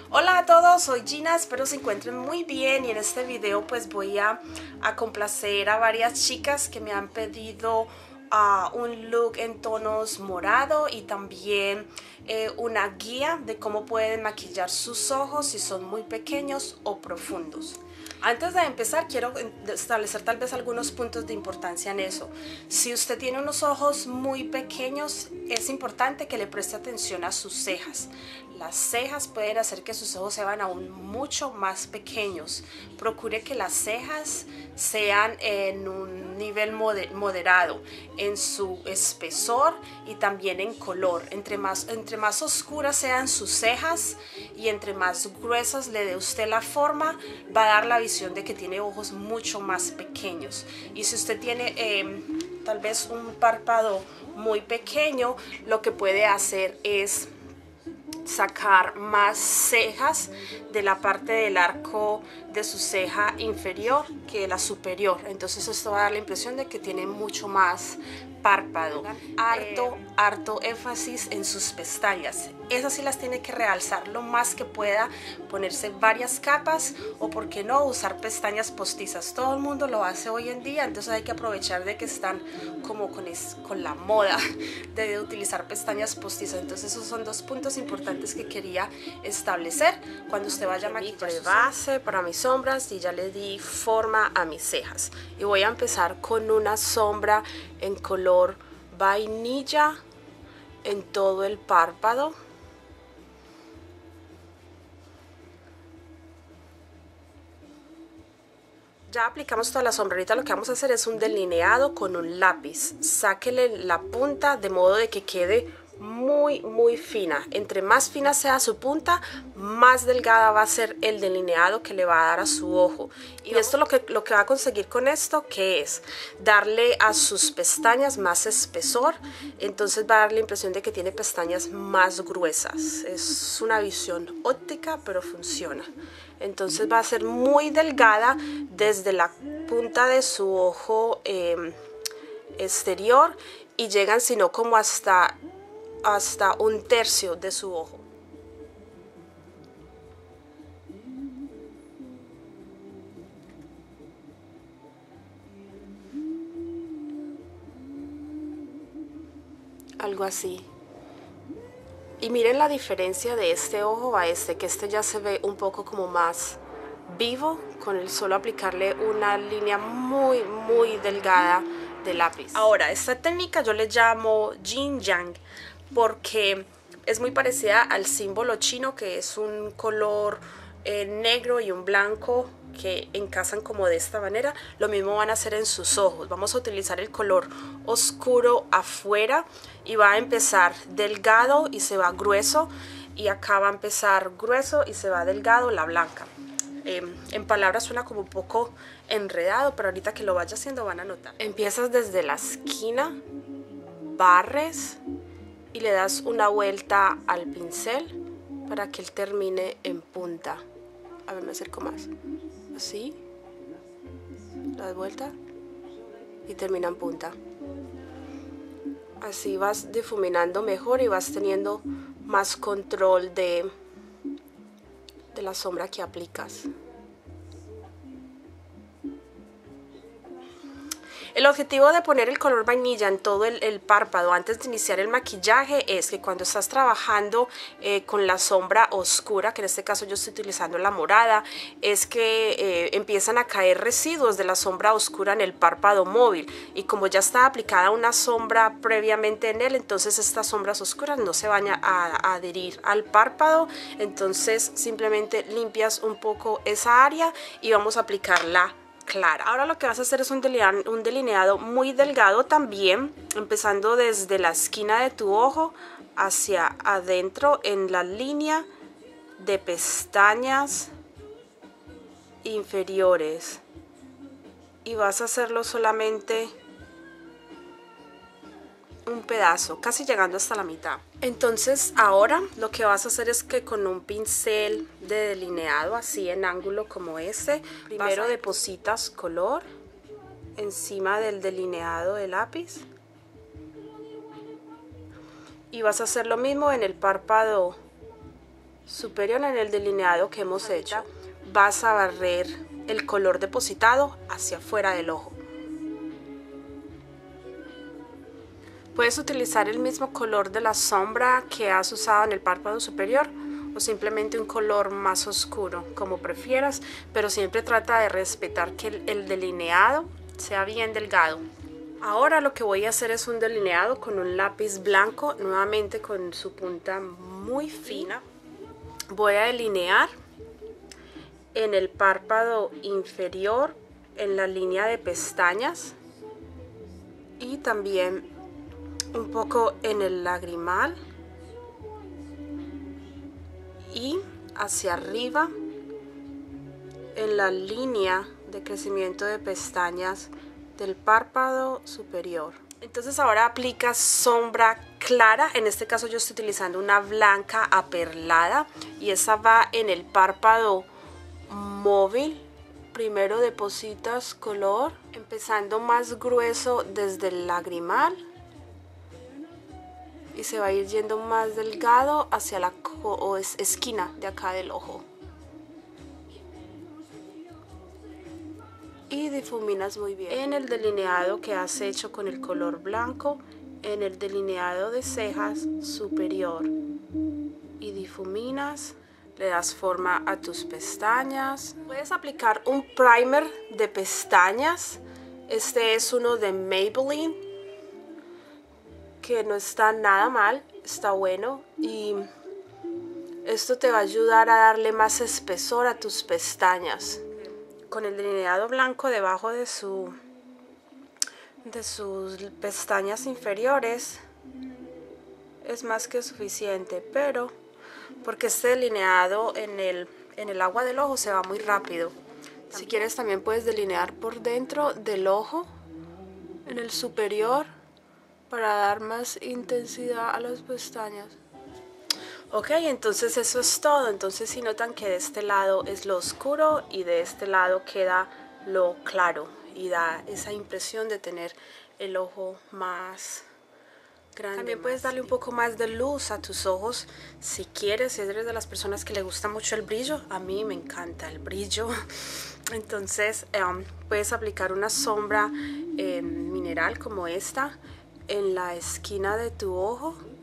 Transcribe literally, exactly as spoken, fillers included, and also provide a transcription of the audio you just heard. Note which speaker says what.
Speaker 1: Hola a todos, soy Gina, espero se encuentren muy bien y en este video pues voy a, a complacer a varias chicas que me han pedido uh, un look en tonos morado y también eh, una guía de cómo pueden maquillar sus ojos si son muy pequeños o profundos. Antes de empezar quiero establecer tal vez algunos puntos de importancia en eso. Si usted tiene unos ojos muy pequeños, es importante que le preste atención a sus cejas. Las cejas pueden hacer que sus ojos se vean aún mucho más pequeños. Procure que las cejas sean en un nivel moderado en su espesor y también en color. Entre más, entre más oscuras sean sus cejas y entre más gruesas le dé usted la forma, va a dar la visión de que tiene ojos mucho más pequeños. Y si usted tiene eh, tal vez un párpado muy pequeño, lo que puede hacer es sacar más cejas de la parte del arco de su ceja inferior que la superior. Entonces esto va a dar la impresión de que tiene mucho más párpado. Harto, harto énfasis en sus pestañas. Esas sí las tiene que realzar lo más que pueda, ponerse varias capas o, por qué no, usar pestañas postizas. Todo el mundo lo hace hoy en día, entonces hay que aprovechar de que están como con, es, con la moda de utilizar pestañas postizas. Entonces esos son dos puntos importantes que quería establecer cuando usted vaya a maquillar. Mi base para mis sombras y ya le di forma a mis cejas. Y voy a empezar con una sombra en color vainilla en todo el párpado. Ya aplicamos toda la sombra. Ahorita lo que vamos a hacer es un delineado con un lápiz. Sáquele la punta de modo de que quede muy muy fina. Entre más fina sea su punta, más delgada va a ser el delineado que le va a dar a su ojo. Y esto lo que, lo que va a conseguir con esto, ¿qué es? Darle a sus pestañas más espesor. Entonces va a dar la impresión de que tiene pestañas más gruesas. Es una visión óptica, pero funciona. Entonces va a ser muy delgada desde la punta de su ojo eh, exterior y llegan sino como hasta hasta un tercio de su ojo. Algo así. Y miren la diferencia de este ojo a este, que este ya se ve un poco como más vivo con el solo aplicarle una línea muy muy delgada de lápiz. Ahora, esta técnica yo le llamo Yin Yang porque es muy parecida al símbolo chino, que es un color eh, negro y un blanco que encasan como de esta manera. Lo mismo van a hacer en sus ojos. Vamos a utilizar el color oscuro afuera y va a empezar delgado y se va grueso, y acá va a empezar grueso y se va delgado la blanca. Eh, en palabras suena como un poco enredado, pero ahorita que lo vaya haciendo van a notar. Empiezas desde la esquina, barres y le das una vuelta al pincel para que él termine en punta. A ver, me acerco más. Así. Das vuelta y termina en punta. Así vas difuminando mejor y vas teniendo más control de, de la sombra que aplicas. El objetivo de poner el color vainilla en todo el, el párpado antes de iniciar el maquillaje es que cuando estás trabajando eh, con la sombra oscura, que en este caso yo estoy utilizando la morada, es que eh, empiezan a caer residuos de la sombra oscura en el párpado móvil, y como ya está aplicada una sombra previamente en él, entonces estas sombras oscuras no se van a, a adherir al párpado. Entonces simplemente limpias un poco esa área y vamos a aplicarla clara. Ahora lo que vas a hacer es un delineado, un delineado muy delgado también, empezando desde la esquina de tu ojo hacia adentro en la línea de pestañas inferiores, y vas a hacerlo solamente un pedazo, casi llegando hasta la mitad. Entonces ahora lo que vas a hacer es que con un pincel de delineado así en ángulo como este, primero a... depositas color encima del delineado de lápiz y vas a hacer lo mismo en el párpado superior, en el delineado que hemos hecho, vas a barrer el color depositado hacia afuera del ojo. Puedes utilizar el mismo color de la sombra que has usado en el párpado superior o simplemente un color más oscuro, como prefieras, pero siempre trata de respetar que el, el delineado sea bien delgado. Ahora lo que voy a hacer es un delineado con un lápiz blanco, nuevamente con su punta muy fina. Voy a delinear en el párpado inferior, en la línea de pestañas y también un poco en el lagrimal y hacia arriba en la línea de crecimiento de pestañas del párpado superior. Entonces ahora aplicas sombra clara, en este caso yo estoy utilizando una blanca aperlada y esa va en el párpado móvil. Primero depositas color, empezando más grueso desde el lagrimal y se va a ir yendo más delgado hacia la o es, esquina de acá del ojo. Y difuminas muy bien. En el delineado que has hecho con el color blanco, en el delineado de cejas superior. Y difuminas, le das forma a tus pestañas. Puedes aplicar un primer de pestañas. Este es uno de Maybelline, que no está nada mal, está bueno y esto te va a ayudar a darle más espesor a tus pestañas. Con el delineado blanco debajo de, su, de sus pestañas inferiores es más que suficiente, pero porque este delineado en el, en el agua del ojo se va muy rápido. Si quieres también puedes delinear por dentro del ojo, en el superior, para dar más intensidad a las pestañas. Ok, entonces eso es todo. Entonces si notan que de este lado es lo oscuro y de este lado queda lo claro y da esa impresión de tener el ojo más grande. También puedes darle un poco más de luz a tus ojos si quieres, si eres de las personas que le gusta mucho el brillo. A mí me encanta el brillo. Entonces um, puedes aplicar una sombra eh, mineral como esta en la esquina de tu ojo